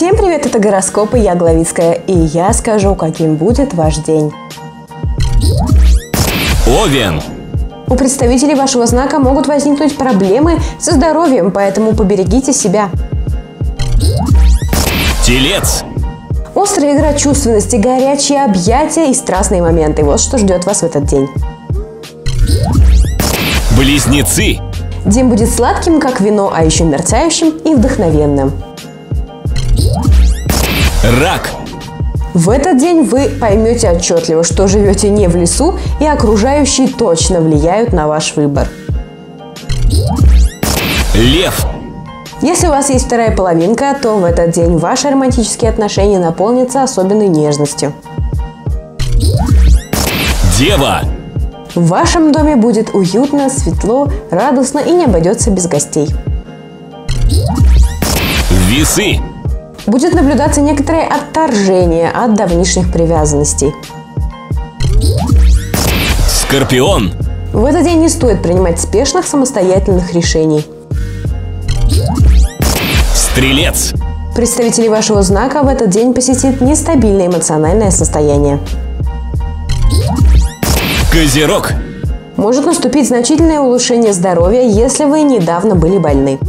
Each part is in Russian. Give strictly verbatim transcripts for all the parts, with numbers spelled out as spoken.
Всем привет, это гороскопы, я Главицкая, и я скажу, каким будет ваш день. Овен. У представителей вашего знака могут возникнуть проблемы со здоровьем, поэтому поберегите себя. Телец. Острая игра чувственности, горячие объятия и страстные моменты – вот что ждет вас в этот день. Близнецы. День будет сладким, как вино, а еще мерцающим и вдохновенным. Рак. В этот день вы поймете отчетливо, что живете не в лесу, и окружающие точно влияют на ваш выбор. Лев. Если у вас есть вторая половинка, то в этот день ваши романтические отношения наполнятся особенной нежностью. Дева. В вашем доме будет уютно, светло, радостно и не обойдется без гостей. Весы. Будет наблюдаться некоторое отторжение от давнишних привязанностей. Скорпион. В этот день не стоит принимать спешных самостоятельных решений. Стрелец. Представителей вашего знака в этот день посетит нестабильное эмоциональное состояние. Козерог. Может наступить значительное улучшение здоровья, если вы недавно были больны.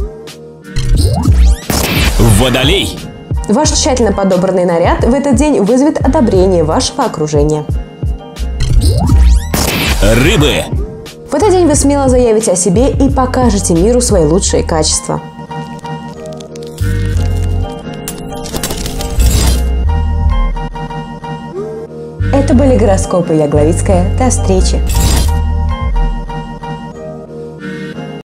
Водолей. Ваш тщательно подобранный наряд в этот день вызовет одобрение вашего окружения. Рыбы. В этот день вы смело заявите о себе и покажете миру свои лучшие качества. Это были гороскопы, я Главицкая. До встречи!